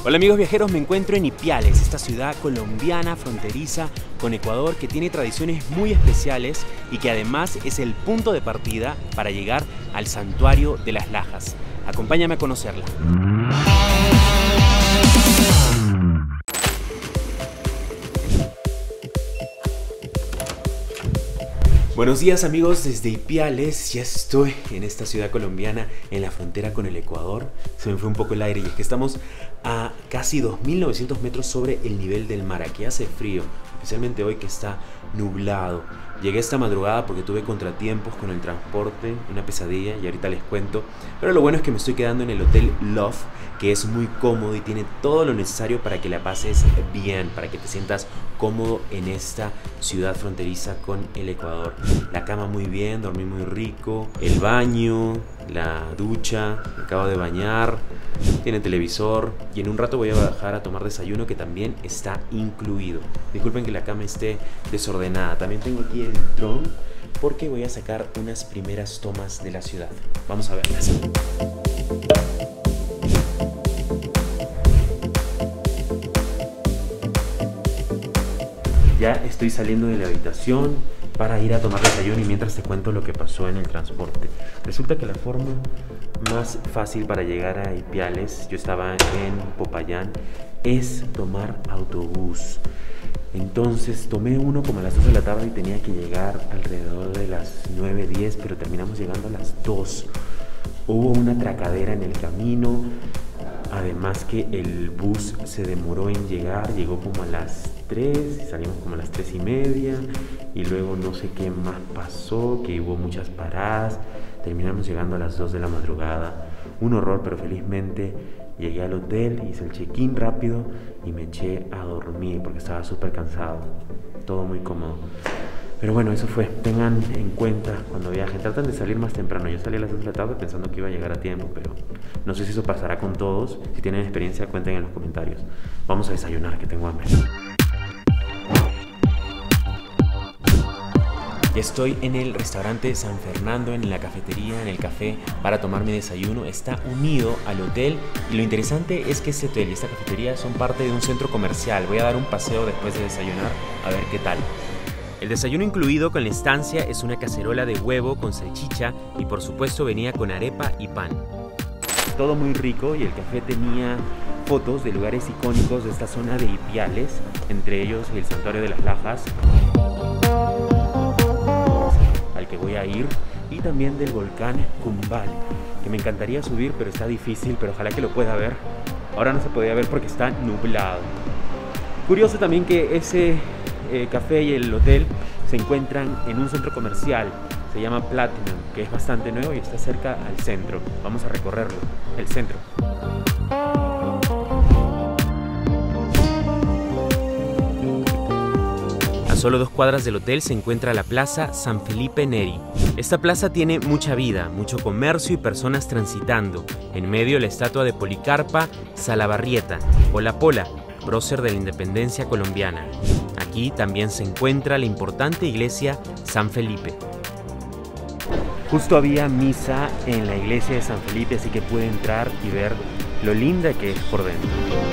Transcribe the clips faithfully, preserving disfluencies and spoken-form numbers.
Hola amigos viajeros, me encuentro en Ipiales, esta ciudad colombiana fronteriza con Ecuador que tiene tradiciones muy especiales y que además es el punto de partida para llegar al Santuario de las Lajas. Acompáñame a conocerla. Buenos días amigos desde Ipiales, ya estoy en esta ciudad colombiana en la frontera con el Ecuador. Se me fue un poco el aire y es que estamos a casi dos mil novecientos metros sobre el nivel del mar. Aquí hace frío, especialmente hoy que está nublado. Llegué esta madrugada porque tuve contratiempos con el transporte, una pesadilla y ahorita les cuento. Pero lo bueno es que me estoy quedando en el Hotel Love, que es muy cómodo y tiene todo lo necesario para que la pases bien, para que te sientas cómodo en esta ciudad fronteriza con el Ecuador. La cama muy bien, dormí muy rico, el baño, la ducha, me acabo de bañar, tiene televisor y en un rato voy a bajar a tomar desayuno que también está incluido. Disculpen que la cama esté desordenada, también tengo aquí el dron porque voy a sacar unas primeras tomas de la ciudad. Vamos a verlas. Ya estoy saliendo de la habitación para ir a tomar desayuno y mientras te cuento lo que pasó en el transporte. Resulta que la forma más fácil para llegar a Ipiales, yo estaba en Popayán, es tomar autobús. Entonces tomé uno como a las dos de la tarde y tenía que llegar alrededor de las nueve, diez, pero terminamos llegando a las dos. Hubo una atracadera en el camino, además que el bus se demoró en llegar, llegó como a las tres y salimos como a las tres y media y luego no sé qué más pasó, que hubo muchas paradas, terminamos llegando a las dos de la madrugada. Un horror, pero felizmente llegué al hotel, hice el check-in rápido y me eché a dormir porque estaba súper cansado, todo muy cómodo. Pero bueno, eso fue. Tengan en cuenta cuando viajen, tratan de salir más temprano. Yo salí a las dos de la tarde pensando que iba a llegar a tiempo, pero no sé si eso pasará con todos. Si tienen experiencia, cuenten en los comentarios. Vamos a desayunar, que tengo hambre. Ya estoy en el restaurante San Fernando, en la cafetería, en el café, para tomar mi desayuno. Está unido al hotel y lo interesante es que este hotel y esta cafetería son parte de un centro comercial. Voy a dar un paseo después de desayunar a ver qué tal. El desayuno incluido con la estancia es una cacerola de huevo con salchicha y por supuesto venía con arepa y pan. Todo muy rico y el café tenía fotos de lugares icónicos de esta zona de Ipiales, entre ellos el Santuario de las Lajas, al que voy a ir, y también del volcán Cumbal, que me encantaría subir pero está difícil, pero ojalá que lo pueda ver. Ahora no se podía ver porque está nublado. Curioso también que ese eh, café y el hotel se encuentran en un centro comercial, se llama Platinum, que es bastante nuevo y está cerca al centro. Vamos a recorrerlo, el centro. A solo dos cuadras del hotel se encuentra la Plaza San Felipe Neri. Esta plaza tiene mucha vida, mucho comercio y personas transitando. En medio la estatua de Policarpa Salabarrieta, o la Pola, prócer de la independencia colombiana. Aquí también se encuentra la importante iglesia San Felipe. Justo había misa en la iglesia de San Felipe, así que pude entrar y ver lo linda que es por dentro.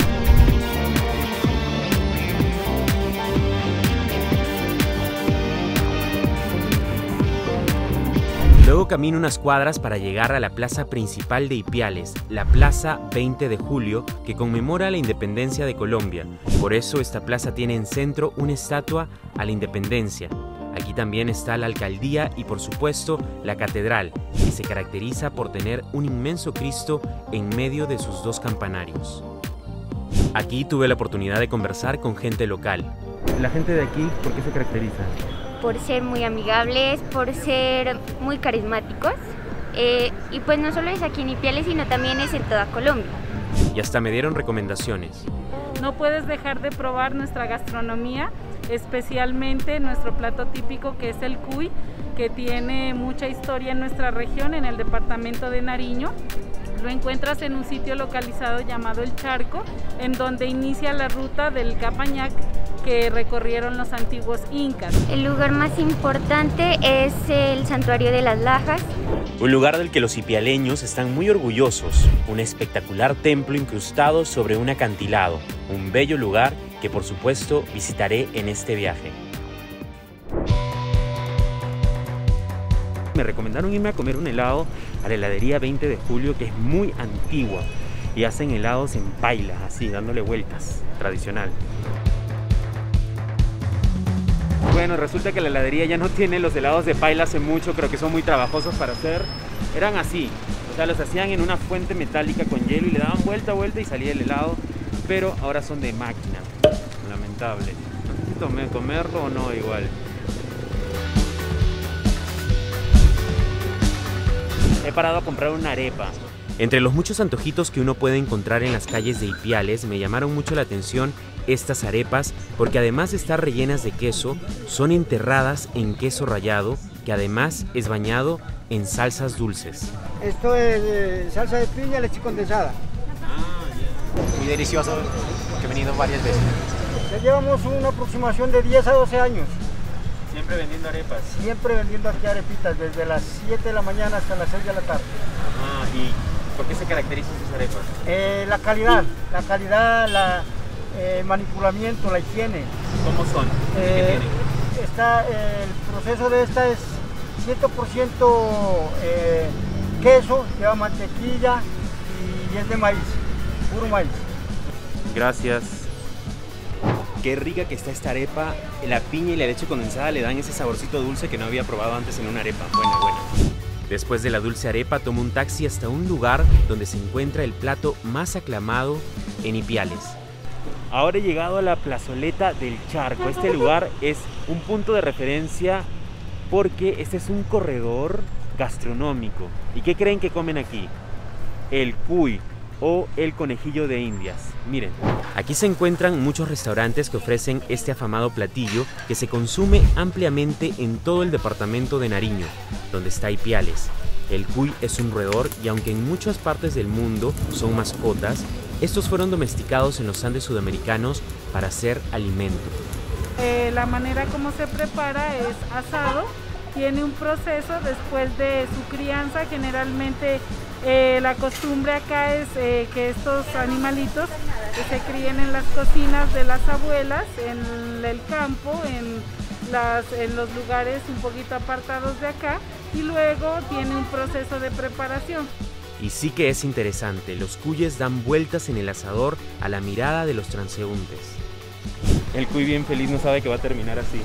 Luego camino unas cuadras para llegar a la plaza principal de Ipiales, la Plaza veinte de julio, que conmemora la independencia de Colombia. Por eso esta plaza tiene en centro una estatua a la independencia. Aquí también está la alcaldía y por supuesto la catedral, que se caracteriza por tener un inmenso Cristo en medio de sus dos campanarios. Aquí tuve la oportunidad de conversar con gente local. La gente de aquí, ¿por qué se caracteriza? Por ser muy amigables, por ser muy carismáticos, eh, y pues no solo es aquí en Ipiales, sino también es en toda Colombia. Y hasta me dieron recomendaciones. No puedes dejar de probar nuestra gastronomía, especialmente nuestro plato típico que es el cuy, que tiene mucha historia en nuestra región, en el departamento de Nariño. Lo encuentras en un sitio localizado llamado El Charco, en donde inicia la ruta del Capañac que recorrieron los antiguos incas. El lugar más importante es el Santuario de las Lajas. Un lugar del que los ipialeños están muy orgullosos. Un espectacular templo incrustado sobre un acantilado. Un bello lugar que por supuesto visitaré en este viaje. Me recomendaron irme a comer un helado a la heladería veinte de julio, que es muy antigua y hacen helados en pailas, así, dándole vueltas, tradicional. Bueno, resulta que la heladería ya no tiene los helados de paila hace mucho, creo que son muy trabajosos para hacer. Eran así, o sea, los hacían en una fuente metálica con hielo y le daban vuelta, vuelta y salía el helado, pero ahora son de máquina, lamentable. No sé si tomé, comerlo o no igual. He parado a comprar una arepa. Entre los muchos antojitos que uno puede encontrar en las calles de Ipiales, me llamaron mucho la atención estas arepas, porque además de estar rellenas de queso, son enterradas en queso rallado, que además es bañado en salsas dulces. Esto es eh, salsa de piña, leche condensada. Ah, muy delicioso, que he venido varias veces. Ya llevamos una aproximación de diez a doce años. Siempre vendiendo arepas. Siempre vendiendo aquí arepitas, desde las siete de la mañana hasta las seis de la tarde. Ah, ¿y por qué se caracterizan sus arepas? Eh, la calidad, la calidad, la eh, manipulamiento, la higiene. ¿Cómo son? Eh, ¿Qué tienen? Está, eh, el proceso de esta es cien por ciento eh, queso, lleva mantequilla y es de maíz, puro maíz. Gracias. Qué rica que está esta arepa. La piña y la leche condensada le dan ese saborcito dulce que no había probado antes en una arepa. Buena, buena. Después de la dulce arepa, tomo un taxi hasta un lugar donde se encuentra el plato más aclamado en Ipiales. Ahora he llegado a la plazoleta del Charco. Este lugar es un punto de referencia porque este es un corredor gastronómico. ¿Y qué creen que comen aquí? El cuy o el conejillo de Indias. Miren, aquí se encuentran muchos restaurantes que ofrecen este afamado platillo que se consume ampliamente en todo el departamento de Nariño, donde está Ipiales. El cuy es un roedor y aunque en muchas partes del mundo son mascotas, estos fueron domesticados en los Andes sudamericanos para hacer alimento. Eh, la manera como se prepara es asado, tiene un proceso después de su crianza. Generalmente eh, la costumbre acá es eh, que estos animalitos que se críen en las cocinas de las abuelas, en el campo, en, las, en los lugares un poquito apartados de acá, y luego tiene un proceso de preparación. Y sí que es interesante, los cuyes dan vueltas en el asador a la mirada de los transeúntes. El cuy bien feliz no sabe que va a terminar así.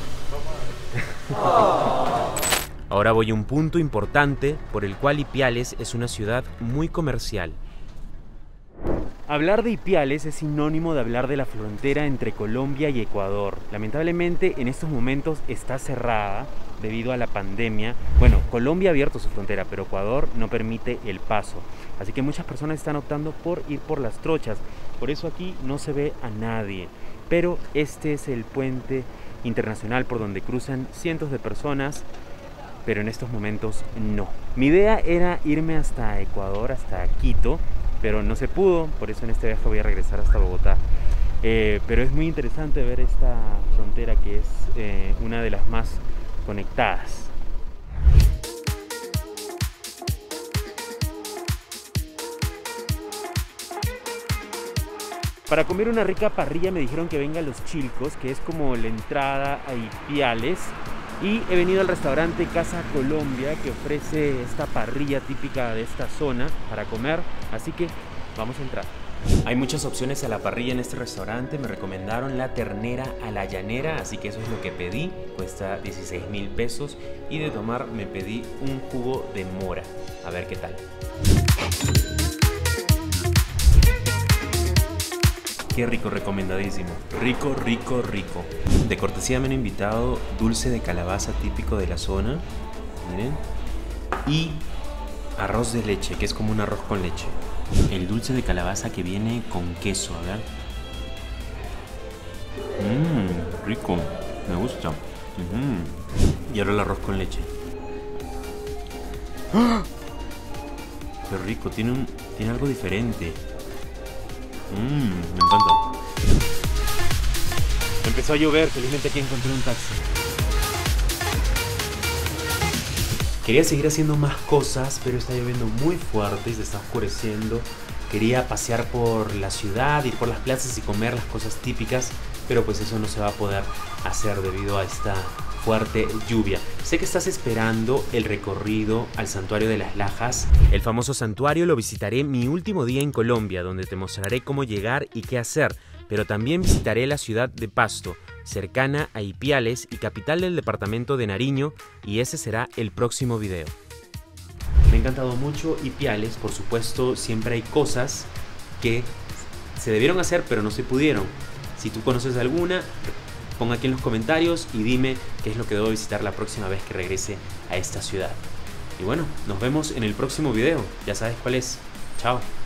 Ahora voy a un punto importante por el cual Ipiales es una ciudad muy comercial. Hablar de Ipiales es sinónimo de hablar de la frontera entre Colombia y Ecuador. Lamentablemente en estos momentos está cerrada debido a la pandemia. Bueno, Colombia ha abierto su frontera, pero Ecuador no permite el paso. Así que muchas personas están optando por ir por las trochas. Por eso aquí no se ve a nadie. Pero este es el puente internacional por donde cruzan cientos de personas, pero en estos momentos no. Mi idea era irme hasta Ecuador, hasta Quito, pero no se pudo, por eso en este viaje voy a regresar hasta Bogotá. Eh, pero es muy interesante ver esta frontera que es eh, una de las más conectadas. Para comer una rica parrilla me dijeron que venga a Los Chilcos, que es como la entrada a Ipiales. Y he venido al restaurante Casa Colombia, que ofrece esta parrilla típica de esta zona para comer. Así que vamos a entrar. Hay muchas opciones a la parrilla en este restaurante. Me recomendaron la ternera a la llanera, así que eso es lo que pedí. Cuesta dieciséis mil pesos. Y de tomar me pedí un jugo de mora. A ver qué tal. Qué rico, recomendadísimo. Rico, rico, rico. De cortesía me han invitado dulce de calabaza típico de la zona. Miren. Y arroz de leche, que es como un arroz con leche. El dulce de calabaza que viene con queso, a ver. Mmm, rico. Me gusta. Uh-huh. Y ahora el arroz con leche. ¡Ah! Qué rico, tiene, un, tiene algo diferente. Mmm, me encanta. Empezó a llover, felizmente aquí encontré un taxi. Quería seguir haciendo más cosas, pero está lloviendo muy fuerte y se está oscureciendo. Quería pasear por la ciudad, ir por las plazas y comer las cosas típicas, pero pues eso no se va a poder hacer debido a esta fuerte lluvia. Sé que estás esperando el recorrido al Santuario de las Lajas. El famoso santuario lo visitaré mi último día en Colombia, donde te mostraré cómo llegar y qué hacer, pero también visitaré la ciudad de Pasto, cercana a Ipiales y capital del departamento de Nariño, y ese será el próximo video. Me ha encantado mucho Ipiales, por supuesto, siempre hay cosas que se debieron hacer pero no se pudieron. Si tú conoces alguna, pon aquí en los comentarios y dime qué es lo que debo visitar la próxima vez que regrese a esta ciudad. Y bueno, nos vemos en el próximo video, ya sabes cuál es. Chao.